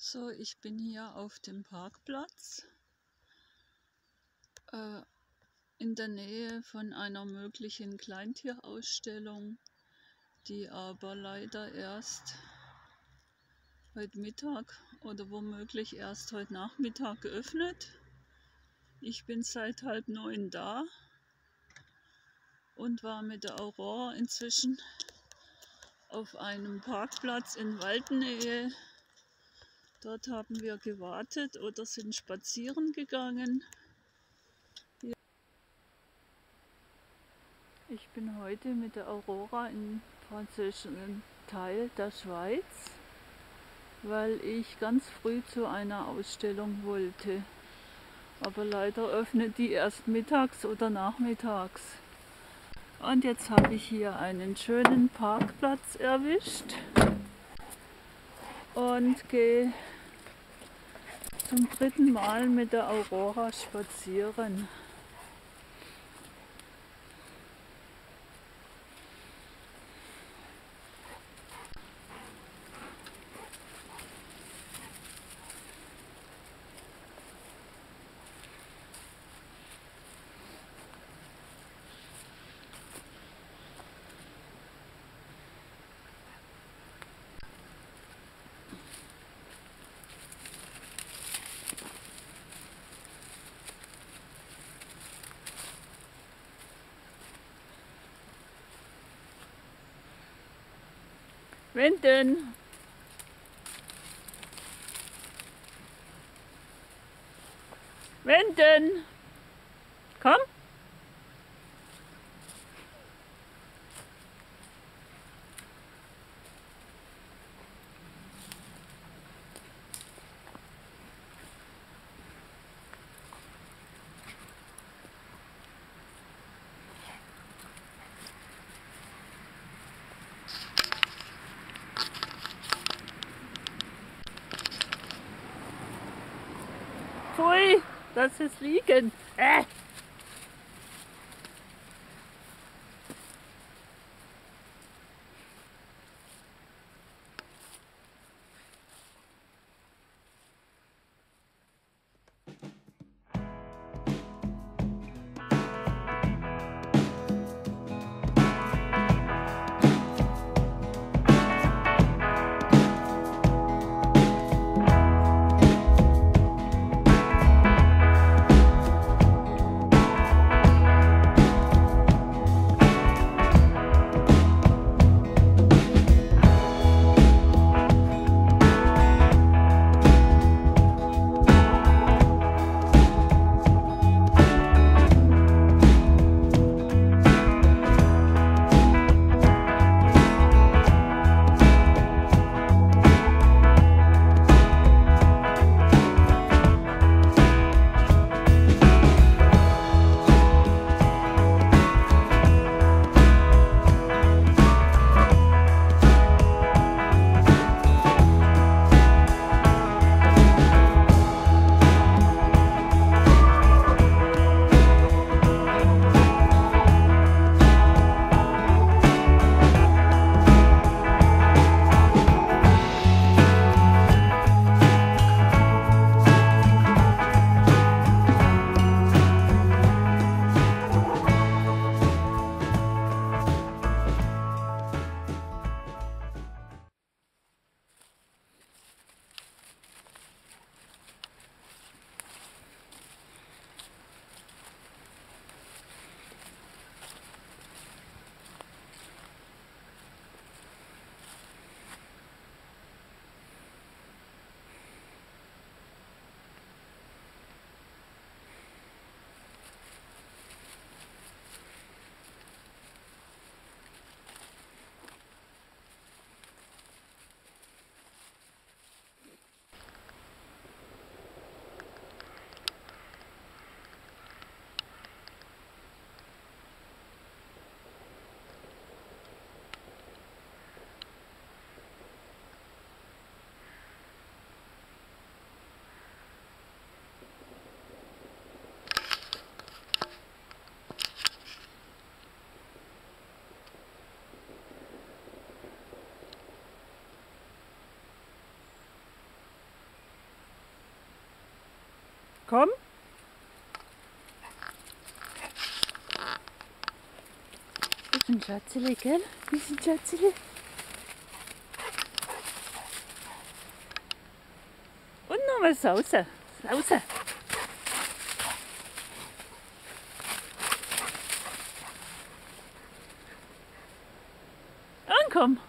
So, ich bin hier auf dem Parkplatz in der Nähe von einer möglichen Kleintierausstellung, die aber leider erst heute Mittag oder womöglich erst heute Nachmittag geöffnet. Ich bin seit 8:30 da und war mit der Aurora inzwischen auf einem Parkplatz in Waldnähe. Dort haben wir gewartet oder sind spazieren gegangen. Ich bin heute mit der Aurora im französischen Teil der Schweiz, weil ich ganz früh zu einer Ausstellung wollte. Aber leider öffnet die erst mittags oder nachmittags. Und jetzt habe ich hier einen schönen Parkplatz erwischt und gehe zum 3. Mal mit der Aurora spazieren. Wenden! Wenden! Komm! Pfui, lass es liegen! Komm. Das ist ein Schatzele, gell? Das ist ein Schatzele. Und noch mal Sauce. Sauce. Und komm.